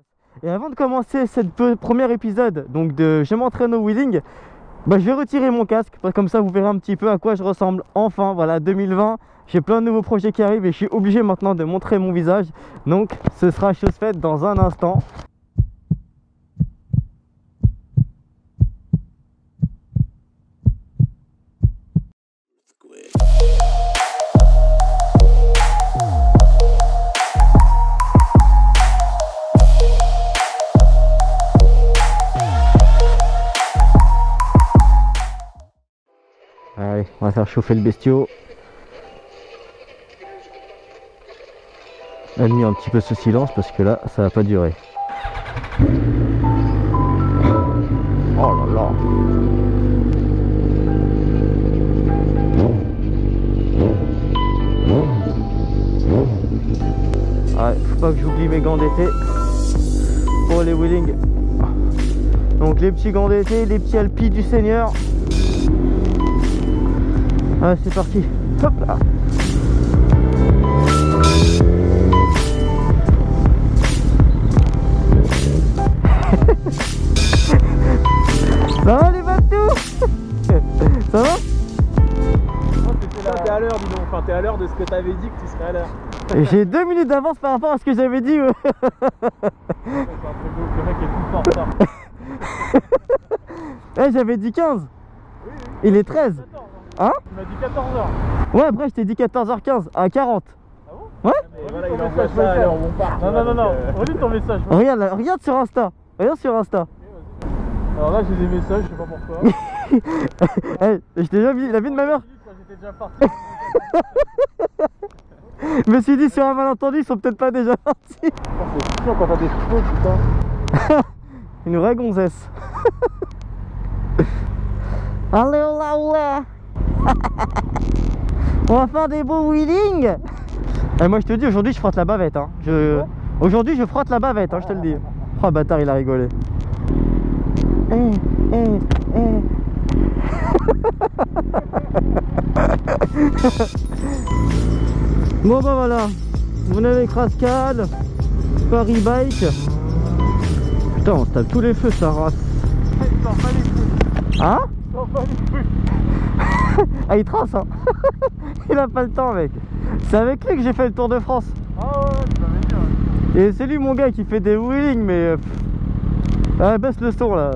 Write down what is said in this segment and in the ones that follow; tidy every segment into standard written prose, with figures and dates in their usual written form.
Et avant de commencer ce premier épisode donc de Je m'entraîne au wheeling, je vais retirer mon casque, comme ça vous verrez un petit peu à quoi je ressemble. Enfin voilà, 2020, j'ai plein de nouveaux projets qui arrivent et je suis obligé maintenant de montrer mon visage. Donc ce sera chose faite dans un instant. Allez, on va faire chauffer le bestiau. Admis un petit peu ce silence parce que là, ça va pas durer. Oh là là. Ouais, faut pas que j'oublie mes gants d'été pour les wheelings. Donc les petits gants d'été, les petits alpis du Seigneur. Ah, c'est parti. Hop là. Ça va les batous? Ça va? T'es à l'heure, dis donc. Enfin, t'es à l'heure de ce que t'avais dit que tu serais à l'heure. J'ai 2 minutes d'avance par rapport à ce que j'avais dit. Ouais. Le mec est tout le temps en retard. J'avais dit 15. Oui. Il est 13. 14, hein? Tu m'as dit 14h. Ouais, après je t'ai dit 14h15 à 40. Ah bon? Ouais. Mais voilà, il envoie ça à l'heure où on part. Non. Relis ton message. Regarde, là, regarde sur Insta. Regarde sur Insta. Alors là, j'ai des messages, je sais pas pourquoi. Je t'ai déjà vu la vie de ma mère. J'étais déjà parti. Je me suis dit sur un malentendu, ils sont peut-être pas déjà partis. C'est chiant quand t'as des cheveux, putain. Une vraie gonzesse. Allez là. On va faire des beaux wheelings. Et moi je te dis, aujourd'hui je frotte la bavette hein. Aujourd'hui je frotte la bavette hein, je te le dis. Oh bâtard, il a rigolé. Bon bah voilà, vous avez Crascal, Paris Bike. Putain, on se tape tous les feux ça race. Il s'en bat les couilles. Hein? Il s'en bat les couilles. Ah, il trace hein. Il a pas le temps mec. C'est avec lui que j'ai fait le Tour de France. Ah ouais, tu m'avais dit ouais. Et c'est lui mon gars qui fait des wheelings mais... Ah, baisse le son là.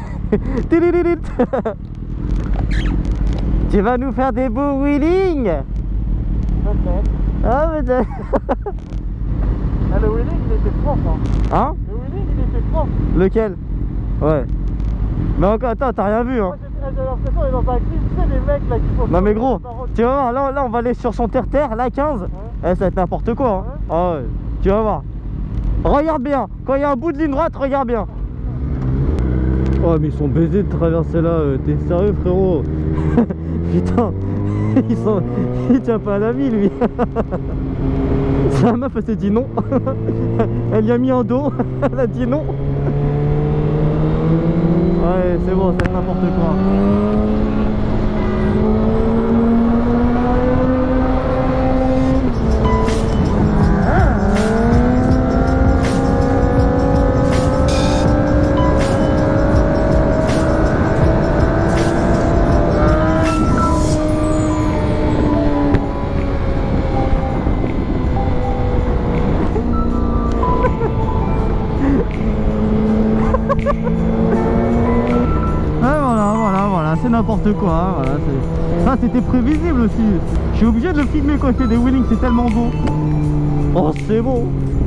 Tu vas nous faire des beaux wheelings. Peut-être. Ah mais... Ah, le wheeling il était propre hein. Hein? Le wheeling il était propre. Lequel? Ouais. Mais encore, attends, t'as rien vu hein. Moi j'avais l'impression d'être dans un clip, tu sais les mecs là qui font... Non mais gros, tu vas voir, là on va aller sur son terre-terre, là 15. Ouais. Ça va être n'importe quoi hein. Ouais. Ah ouais, tu vas voir. Regarde bien, quand il y a un bout de ligne droite, regarde bien. Oh mais ils sont baisés de traverser là, t'es sérieux frérot? Putain, il tient pas à la vie lui. Sa meuf elle s'est dit non. Elle y a mis un dos, elle a dit non. Ouais c'est bon, c'est n'importe quoi. C'est n'importe quoi hein, voilà, ça c'était prévisible aussi. Je suis obligé de le filmer quand il fait des wheelings, c'est tellement beau. Oh c'est beau.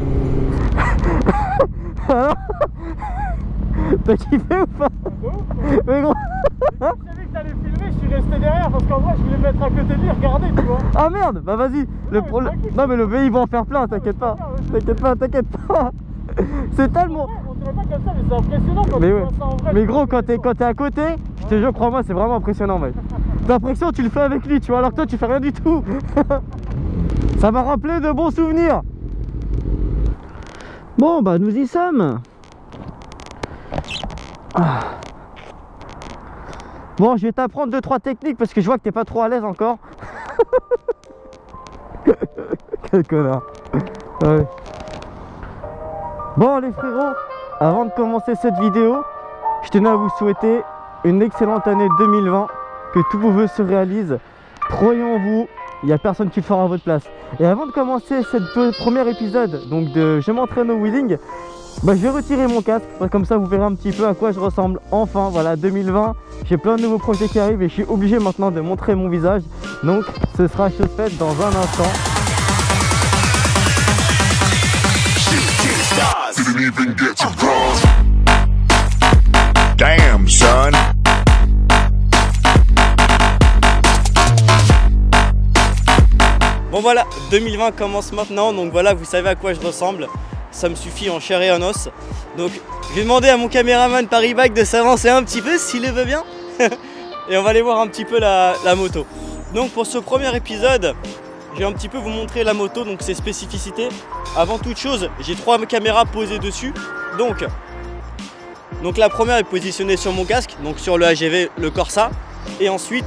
T'as kiffé ou pas? Mais gros. Je savais que t'allais filmer, je suis resté derrière parce qu'en vrai je voulais me mettre à côté de lui et regarder tu vois. Ah merde, bah vas-y. Non mais le V il va en faire plein, t'inquiète pas. T'inquiète pas. C'est tellement... On dirait pas comme ça mais c'est impressionnant quand tu vois ça en vrai. Mais gros quand t'es à côté, je te jure, crois-moi, c'est vraiment impressionnant mec. T'as l'impression que tu le fais avec lui, tu vois, alors que toi tu fais rien du tout. Ça m'a rappelé de bons souvenirs. Bon bah nous y sommes. Bon, je vais t'apprendre 2-3 techniques parce que je vois que t'es pas trop à l'aise encore. Quel connard. Ouais. Bon les frérots, avant de commencer cette vidéo, je tenais à vous souhaiter une excellente année 2020, que tous vos vœux se réalisent. Croyez en vous, il n'y a personne qui le fera à votre place. Et avant de commencer ce premier épisode, donc de Je m'entraîne au wheeling, je vais retirer mon casque, comme ça vous verrez un petit peu à quoi je ressemble. Enfin voilà, 2020, j'ai plein de nouveaux projets qui arrivent et je suis obligé maintenant de montrer mon visage. Donc ce sera chose faite dans un instant. Damn, son. Bon voilà, 2020 commence maintenant, donc voilà, vous savez à quoi je ressemble. Ça me suffit en chair et en os. Donc je vais demander à mon caméraman Paris Bike de s'avancer un petit peu s'il le veut bien. Et on va aller voir un petit peu la moto. Donc pour ce premier épisode, je vais un petit peu vous montrer la moto, donc ses spécificités. Avant toute chose, j'ai 3 caméras posées dessus. Donc la première est positionnée sur mon casque, donc sur le AGV, le Corsa. Et ensuite,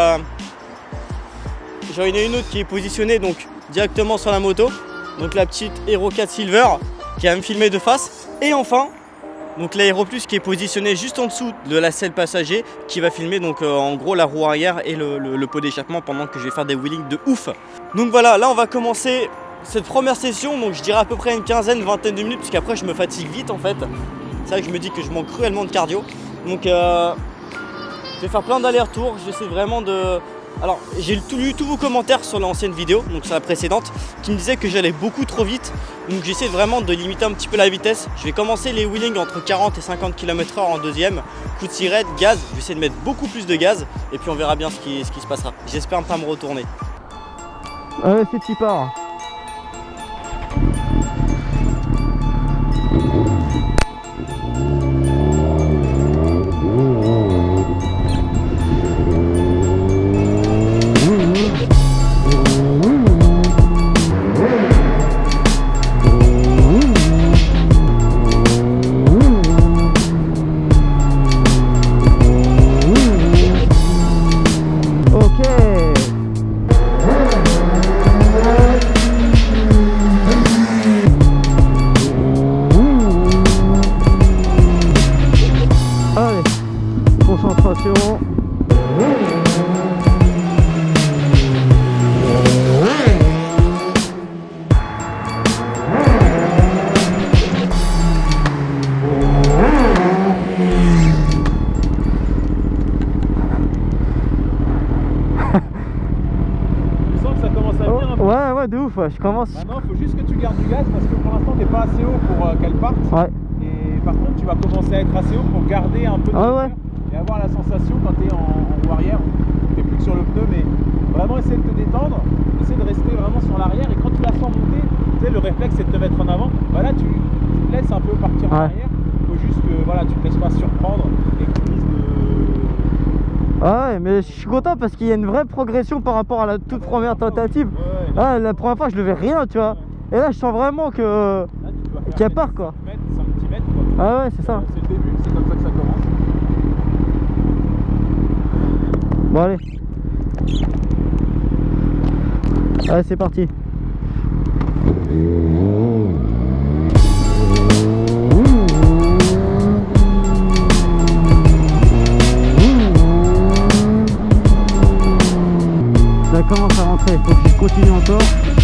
j'en ai une autre qui est positionnée donc directement sur la moto. Donc la petite Hero 4 Silver qui va me filmer de face. Et enfin, donc l'Aero Plus qui est positionné juste en dessous de la selle passager, qui va filmer donc en gros la roue arrière et le pot d'échappement pendant que je vais faire des wheelings de ouf. Donc voilà, là on va commencer cette première session, donc je dirais à peu près une quinzaine, vingtaine de minutes, puisqu'après je me fatigue vite en fait. C'est vrai que je me dis que je manque cruellement de cardio. Donc je vais faire plein d'allers-retours, j'essaie vraiment de... Alors j'ai lu tous vos commentaires sur l'ancienne vidéo, donc sur la précédente, qui me disaient que j'allais beaucoup trop vite. Donc j'essaie vraiment de limiter un petit peu la vitesse. Je vais commencer les wheelings entre 40 et 50 km/h en deuxième. Coup de sirène, gaz, je vais essayer de mettre beaucoup plus de gaz. Et puis on verra bien ce qui se passera. J'espère ne pas me retourner. Allez, c'est qui part. Ouais, de ouf, je commence. Maintenant, il faut juste que tu gardes du gaz parce que pour l'instant, tu n'es pas assez haut pour qu'elle parte. Ouais. Et par contre, tu vas commencer à être assez haut pour garder un peu de hauteur et avoir la sensation quand tu es en roue arrière. Tu n'es plus que sur le pneu, mais vraiment essayer de te détendre, essayer de rester vraiment sur l'arrière. Et quand tu la sens monter, tu sais, le réflexe c'est de te mettre en avant. Bah là, tu te laisses un peu partir en arrière. Il faut juste que voilà, tu te laisses pas surprendre et que tu lises de. Ah ouais, mais je suis content parce qu'il y a une vraie progression par rapport à la toute première tentative. Ah, la première fois je levais rien, tu vois. Et là je sens vraiment que qu'elle part quoi. 5 cm quoi. Ah ouais, c'est ça. C'est le début, c'est comme ça que ça commence. Bon allez. Allez, c'est parti. Ça commence à rentrer, il faut que je continue encore.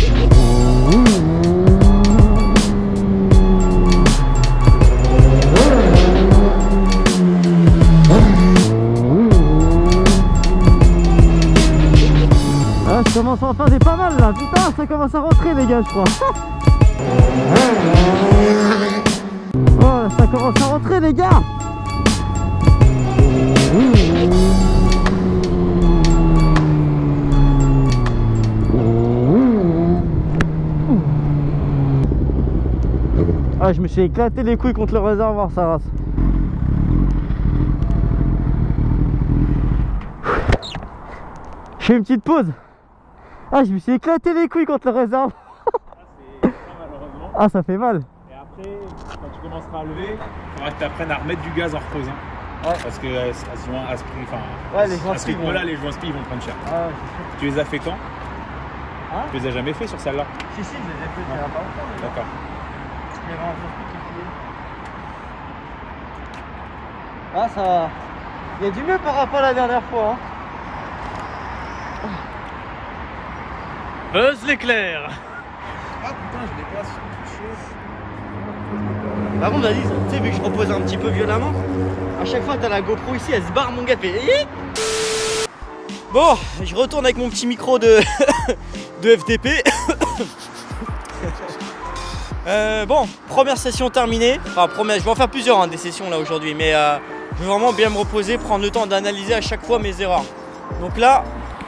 Ah, ça commence à en faire des pas mal là, putain, ça commence à rentrer les gars, je crois. Oh, ça commence à rentrer les gars. Ah, je me suis éclaté les couilles contre le réservoir, ça race. Je fais une petite pause. Ah, je me suis éclaté les couilles contre le réservoir. Malheureusement. Ah, ça fait mal. Et après, quand tu commenceras à lever, il faudra que tu apprennes à remettre du gaz en reposant. Ouais. Parce que à les joints à ce rythme-là, les joints spi vont prendre cher. Ah, Tu les as fait quand? Hein? Tu les as jamais fait sur celle-là? si, je les ai fait il y a pas longtemps. D'accord. Il y avait un jour qui Ah, ça va. Il y a du mieux par rapport à la dernière fois. Hein. Buzz l'éclair. Ah putain, je l'ai pas touché. Par contre, vas-y, tu sais, vu que je repose un petit peu violemment, à chaque fois t'as la GoPro ici, elle se barre, mon gars, fait. Bon, je retourne avec mon petit micro de FTP. Bon, première session terminée. Enfin, je vais en faire plusieurs hein, des sessions là aujourd'hui, mais je veux vraiment bien me reposer, prendre le temps d'analyser à chaque fois mes erreurs. Donc là,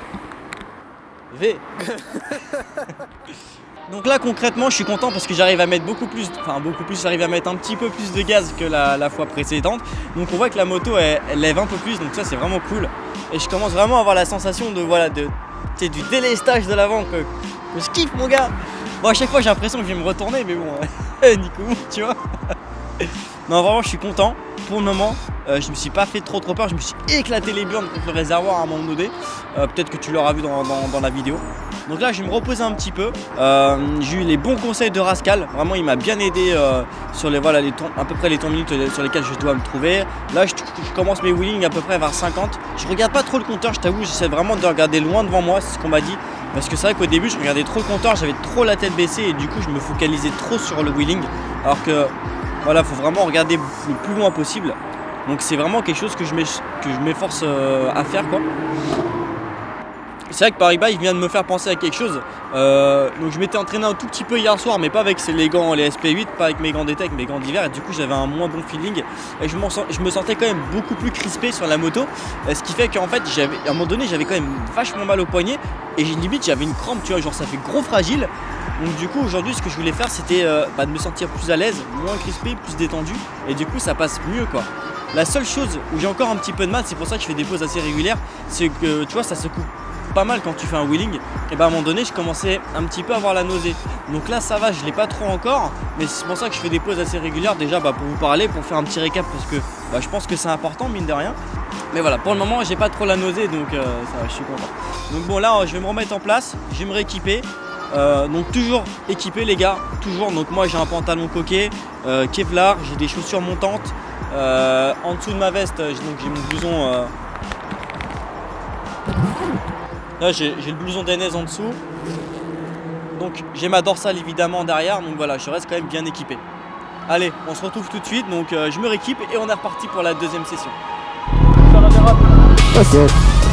Donc là concrètement je suis content parce que j'arrive à mettre j'arrive à mettre un petit peu plus de gaz que la fois précédente. Donc on voit que la moto elle lève un peu plus, donc ça c'est vraiment cool. Et je commence vraiment à avoir la sensation de du délestage de l'avant que je kiffe mon gars. Bon à chaque fois j'ai l'impression que je vais me retourner mais bon Nico tu vois. Non vraiment je suis content. Pour le moment je me suis pas fait trop peur, je me suis éclaté les burnes contre le réservoir à un moment donné. Peut-être que tu l'auras vu dans la vidéo. Donc là je vais me reposer un petit peu. J'ai eu les bons conseils de Rascal. Vraiment il m'a bien aidé sur à peu près les temps minutes sur lesquels je dois me trouver. Là je commence mes wheelings à peu près vers 50. Je regarde pas trop le compteur, je t'avoue, j'essaie vraiment de regarder loin devant moi, c'est ce qu'on m'a dit. Parce que c'est vrai qu'au début je regardais trop le compteur, j'avais trop la tête baissée et du coup je me focalisais trop sur le wheeling. Alors que voilà, faut vraiment regarder le plus loin possible. Donc c'est vraiment quelque chose que je m'efforce à faire quoi. C'est vrai que Paribas il vient de me faire penser à quelque chose. Donc je m'étais entraîné un tout petit peu hier soir, mais pas avec les gants, les SP8, pas avec mes gants d'été, avec mes gants d'hiver. Et du coup j'avais un moins bon feeling. Et je me sentais quand même beaucoup plus crispé sur la moto. Ce qui fait qu'en fait à un moment donné j'avais quand même vachement mal au poignet. Et limite j'avais une crampe, tu vois, genre ça fait gros fragile. Donc du coup aujourd'hui ce que je voulais faire c'était de me sentir plus à l'aise, moins crispé, plus détendu. Et du coup ça passe mieux quoi. La seule chose où j'ai encore un petit peu de mal, c'est pour ça que je fais des pauses assez régulières, c'est que tu vois ça se coupe pas mal quand tu fais un wheeling. Et bah à un moment donné je commençais un petit peu à avoir la nausée. Donc là ça va, je l'ai pas trop encore, mais c'est pour ça que je fais des pauses assez régulières déjà pour vous parler, pour faire un petit récap parce que je pense que c'est important mine de rien. Mais voilà, pour le moment j'ai pas trop la nausée donc ça va, je suis content. Donc bon là je vais me remettre en place, je vais me rééquiper. Donc toujours équipé les gars, toujours. Donc moi j'ai un pantalon coquet, Kevlar, j'ai des chaussures montantes. En dessous de ma veste j'ai mon blouson. Là j'ai le blouson d'Enez en dessous. Donc j'ai ma dorsale évidemment derrière. Donc voilà, je reste quand même bien équipé. Allez, on se retrouve tout de suite. Donc je me rééquipe et on est reparti pour la deuxième session. Ça va déraper. Ok.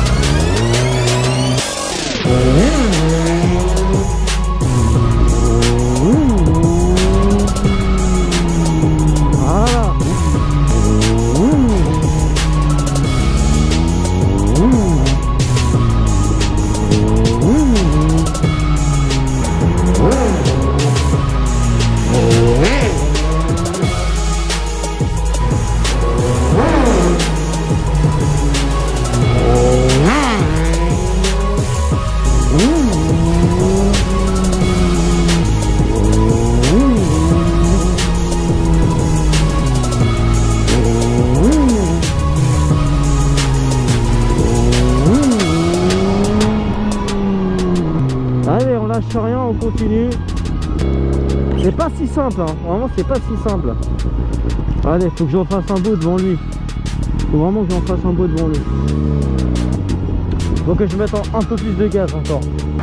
Allez, on lâche rien, on continue. C'est pas si simple, hein. Vraiment c'est pas si simple. Allez, faut que j'en fasse un beau devant lui. Faut vraiment que j'en fasse un beau devant lui. Faut que je mette un peu plus de gaz encore.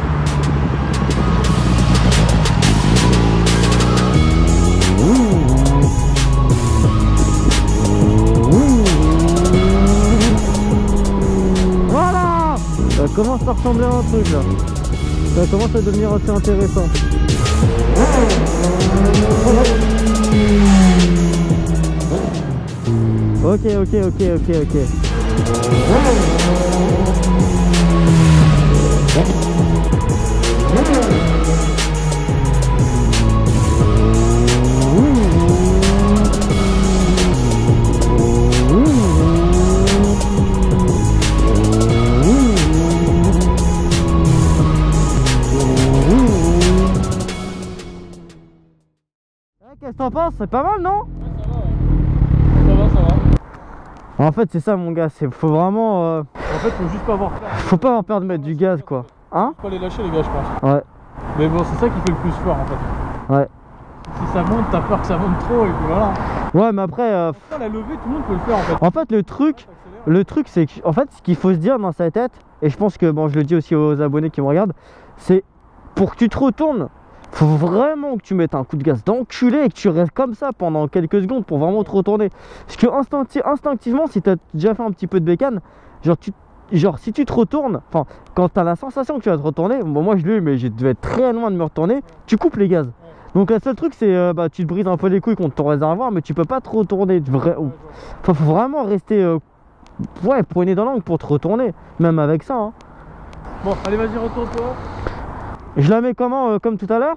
Voilà, ça commence à ressembler à un truc là. Ça commence à devenir assez intéressant. Ok. Qu'est-ce que t'en penses? C'est pas mal, non? Ouais, ça va. En fait, c'est ça, mon gars. Faut vraiment. En fait, faut juste pas avoir peur. Faut pas avoir peur de mettre du gaz, quoi. Hein? Faut pas les lâcher, les gars, je pense. Ouais. Mais bon, c'est ça qui fait le plus fort, en fait. Ouais. Si ça monte, t'as peur que ça monte trop, et puis voilà. Ouais, mais après... la levée, tout le monde peut le faire en fait. En fait, le truc c'est que, en fait, ce qu'il faut se dire dans sa tête, et je pense que, bon, je le dis aussi aux abonnés qui me regardent, c'est pour que tu te retournes, faut vraiment que tu mettes un coup de gaz d'enculé et que tu restes comme ça pendant quelques secondes pour vraiment te retourner. Parce que instinctivement, si tu as déjà fait un petit peu de bécane, genre si tu te retournes, enfin, quand tu as la sensation que tu vas te retourner, bon, moi je l'ai eu, mais je devais être très loin de me retourner, tu coupes les gaz. Donc le seul truc c'est tu te brises un peu les couilles contre ton réservoir, mais tu peux pas te retourner. Faut vraiment rester ouais, poigné dans l'angle pour te retourner, même avec ça. Hein. Bon, allez, vas-y, retourne-toi. Je la mets comment, comme tout à l'heure?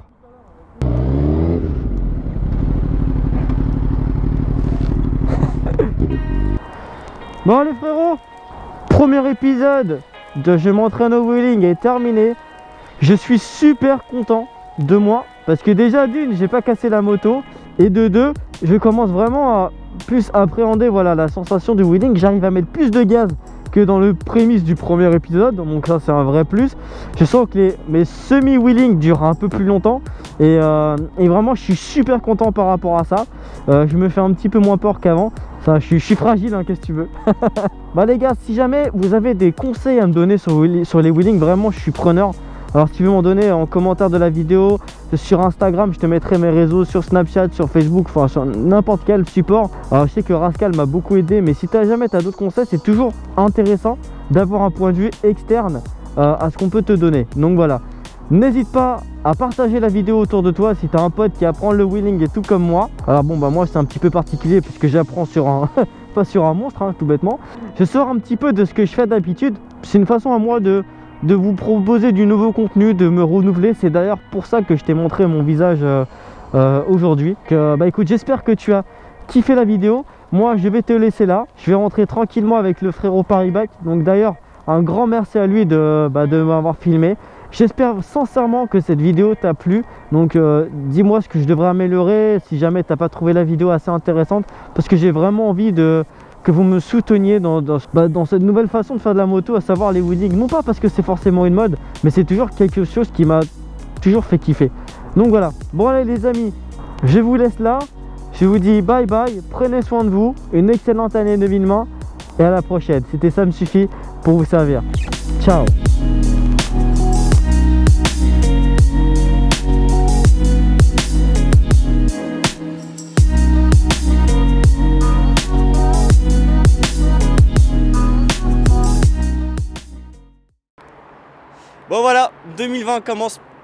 Bon les frérots, premier épisode de Je m'entraîne au wheeling est terminé. Je suis super content de moi parce que déjà d'une, j'ai pas cassé la moto, et de deux, je commence vraiment à plus appréhender, voilà, la sensation du wheeling. J'arrive à mettre plus de gaz que dans le prémisse du premier épisode, donc ça c'est un vrai plus. Je sens que mes semi-wheeling durent un peu plus longtemps et vraiment je suis super content par rapport à ça. Je me fais un petit peu moins peur qu'avant. Ça, je suis fragile, hein, qu'est-ce que tu veux. Bah les gars, si jamais vous avez des conseils à me donner sur les wheeling, vraiment je suis preneur. Alors si tu veux m'en donner en commentaire de la vidéo, sur Instagram, je te mettrai mes réseaux, sur Snapchat, sur Facebook, enfin sur n'importe quel support. Alors je sais que Rascal m'a beaucoup aidé, mais si jamais tu as d'autres conseils, c'est toujours intéressant d'avoir un point de vue externe à ce qu'on peut te donner. Donc voilà, n'hésite pas à partager la vidéo autour de toi si tu as un pote qui apprend le wheeling et tout comme moi. Alors bon bah moi c'est un petit peu particulier puisque j'apprends sur un... pas sur un monstre, hein, tout bêtement. Je sors un petit peu de ce que je fais d'habitude. C'est une façon à moi de vous proposer du nouveau contenu, de me renouveler. C'est d'ailleurs pour ça que je t'ai montré mon visage aujourd'hui. Bah écoute, j'espère que tu as kiffé la vidéo. Moi je vais te laisser là, je vais rentrer tranquillement avec le frérot Paris-Bike. Donc d'ailleurs un grand merci à lui de m'avoir filmé. J'espère sincèrement que cette vidéo t'a plu. Donc dis-moi ce que je devrais améliorer si jamais t'as pas trouvé la vidéo assez intéressante, parce que j'ai vraiment envie que vous me souteniez dans cette nouvelle façon de faire de la moto, à savoir les wheeling. Non pas parce que c'est forcément une mode, mais c'est toujours quelque chose qui m'a toujours fait kiffer. Donc voilà, bon allez les amis, je vous laisse là. Je vous dis bye bye, prenez soin de vous, une excellente année 2020 et à la prochaine. C'était Ça Me Suffit pour vous servir. Ciao. Bon voilà, 2020 commence